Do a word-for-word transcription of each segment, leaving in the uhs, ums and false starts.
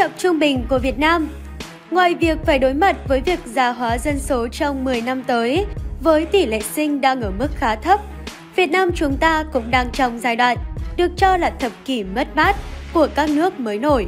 nhập trung bình của Việt Nam. Ngoài việc phải đối mặt với việc già hóa dân số trong mười năm tới, với tỷ lệ sinh đang ở mức khá thấp, Việt Nam chúng ta cũng đang trong giai đoạn được cho là thập kỷ mất mát của các nước mới nổi.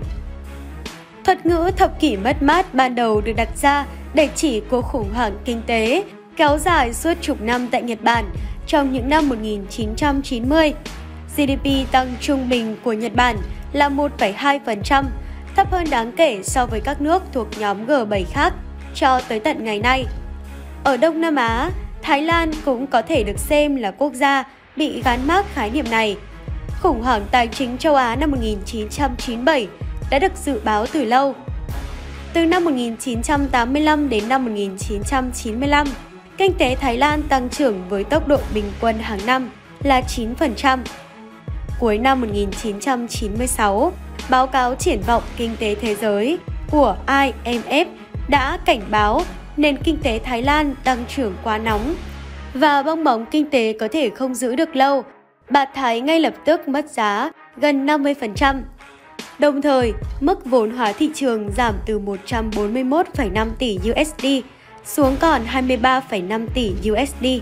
Thuật ngữ thập kỷ mất mát ban đầu được đặt ra để chỉ cuộc khủng hoảng kinh tế kéo dài suốt chục năm tại Nhật Bản trong những năm một nghìn chín trăm chín mươi. giê đê pê tăng trung bình của Nhật Bản là một phẩy hai phần trăm, thấp hơn đáng kể so với các nước thuộc nhóm G bảy khác cho tới tận ngày nay. Ở Đông Nam Á, Thái Lan cũng có thể được xem là quốc gia bị gán mác khái niệm này. Khủng hoảng tài chính châu Á năm một nghìn chín trăm chín mươi bảy đã được dự báo từ lâu. Từ năm một nghìn chín trăm tám mươi lăm đến năm một nghìn chín trăm chín mươi lăm, kinh tế Thái Lan tăng trưởng với tốc độ bình quân hàng năm là chín phần trăm. Cuối năm một nghìn chín trăm chín mươi sáu, báo cáo triển vọng kinh tế thế giới của I M F đã cảnh báo nền kinh tế Thái Lan tăng trưởng quá nóng và bong bóng kinh tế có thể không giữ được lâu. Bạt Thái ngay lập tức mất giá gần năm mươi phần trăm. Đồng thời, mức vốn hóa thị trường giảm từ một trăm bốn mươi mốt phẩy năm tỷ đô la xuống còn hai mươi ba phẩy năm tỷ đô la.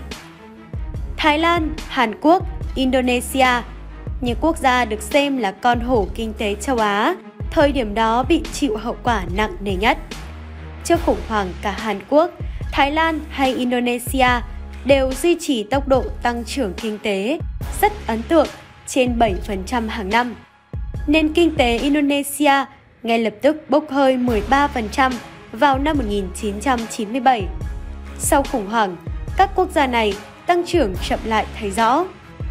Thái Lan, Hàn Quốc, Indonesia, những quốc gia được xem là con hổ kinh tế châu Á, thời điểm đó bị chịu hậu quả nặng nề nhất. Trước khủng hoảng, cả Hàn Quốc, Thái Lan hay Indonesia đều duy trì tốc độ tăng trưởng kinh tế rất ấn tượng trên bảy phần trăm hàng năm. Nền kinh tế Indonesia ngay lập tức bốc hơi mười ba phần trăm vào năm một nghìn chín trăm chín mươi bảy. Sau khủng hoảng, các quốc gia này tăng trưởng chậm lại thấy rõ.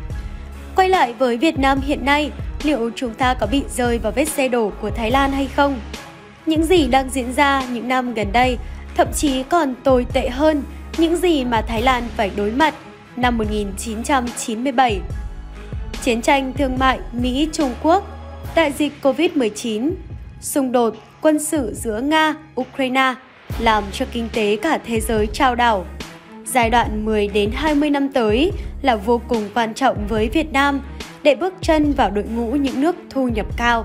Quay lại với Việt Nam hiện nay, liệu chúng ta có bị rơi vào vết xe đổ của Thái Lan hay không? Những gì đang diễn ra những năm gần đây thậm chí còn tồi tệ hơn những gì mà Thái Lan phải đối mặt năm một nghìn chín trăm chín mươi bảy. Chiến tranh thương mại Mỹ-Trung Quốc, đại dịch Covid mười chín, xung đột quân sự giữa Nga, Ukraine làm cho kinh tế cả thế giới chao đảo. Giai đoạn mười đến hai mươi năm tới là vô cùng quan trọng với Việt Nam để bước chân vào đội ngũ những nước thu nhập cao.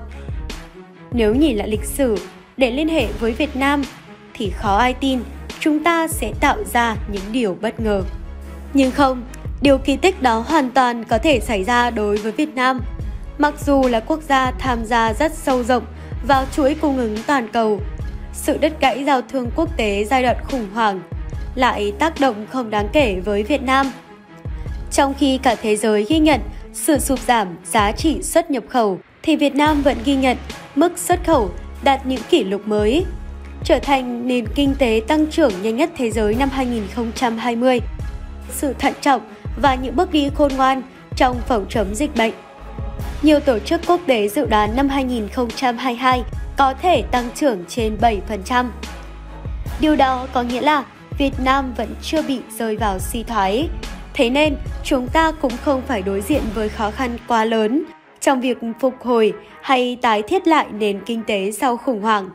Nếu nhìn lại lịch sử để liên hệ với Việt Nam thì khó ai tin chúng ta sẽ tạo ra những điều bất ngờ. Nhưng không, điều kỳ tích đó hoàn toàn có thể xảy ra đối với Việt Nam. Mặc dù là quốc gia tham gia rất sâu rộng vào chuỗi cung ứng toàn cầu, sự đứt gãy giao thương quốc tế giai đoạn khủng hoảng lại tác động không đáng kể với Việt Nam. Trong khi cả thế giới ghi nhận sự sụt giảm giá trị xuất nhập khẩu, thì Việt Nam vẫn ghi nhận mức xuất khẩu đạt những kỷ lục mới, trở thành nền kinh tế tăng trưởng nhanh nhất thế giới năm hai nghìn không trăm hai mươi. Sự thận trọng và những bước đi khôn ngoan trong phòng chống dịch bệnh. Nhiều tổ chức quốc tế dự đoán năm hai nghìn không trăm hai mươi hai có thể tăng trưởng trên bảy phần trăm. Điều đó có nghĩa là Việt Nam vẫn chưa bị rơi vào suy thoái. Thế nên, chúng ta cũng không phải đối diện với khó khăn quá lớn trong việc phục hồi hay tái thiết lại nền kinh tế sau khủng hoảng.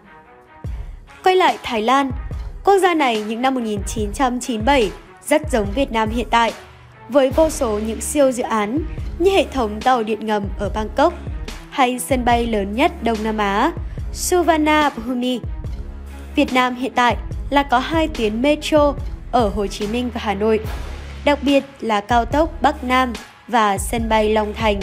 Quay lại Thái Lan, quốc gia này những năm một nghìn chín trăm chín mươi bảy rất giống Việt Nam hiện tại, với vô số những siêu dự án như hệ thống tàu điện ngầm ở Bangkok hay sân bay lớn nhất Đông Nam Á, Suvarnabhumi. Việt Nam hiện tại là có hai tuyến metro ở Hồ Chí Minh và Hà Nội, đặc biệt là cao tốc Bắc Nam và sân bay Long Thành.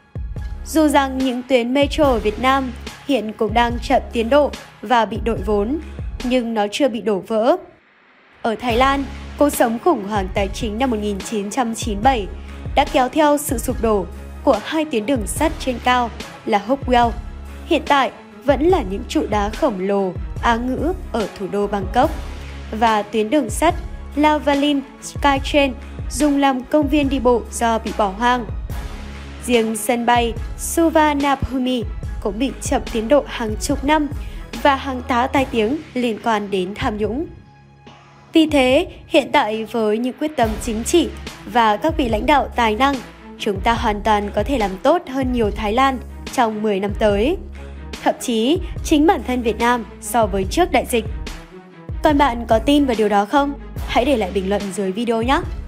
Dù rằng những tuyến metro ở Việt Nam hiện cũng đang chậm tiến độ và bị đội vốn, nhưng nó chưa bị đổ vỡ. Ở Thái Lan, cuộc sống khủng hoảng tài chính năm một nghìn chín trăm chín mươi bảy đã kéo theo sự sụp đổ của hai tuyến đường sắt trên cao là Hopewell, hiện tại vẫn là những trụ đá khổng lồ Á ngữ ở thủ đô Bangkok, và tuyến đường sắt Lavalin Skytrain dùng làm công viên đi bộ do bị bỏ hoang. Riêng sân bay Suvarnabhumi cũng bị chậm tiến độ hàng chục năm và hàng tá tai tiếng liên quan đến tham nhũng. Vì thế, hiện tại với những quyết tâm chính trị và các vị lãnh đạo tài năng, chúng ta hoàn toàn có thể làm tốt hơn nhiều Thái Lan trong mười năm tới. Thậm chí, chính bản thân Việt Nam so với trước đại dịch. Còn bạn có tin vào điều đó không? Hãy để lại bình luận dưới video nhé!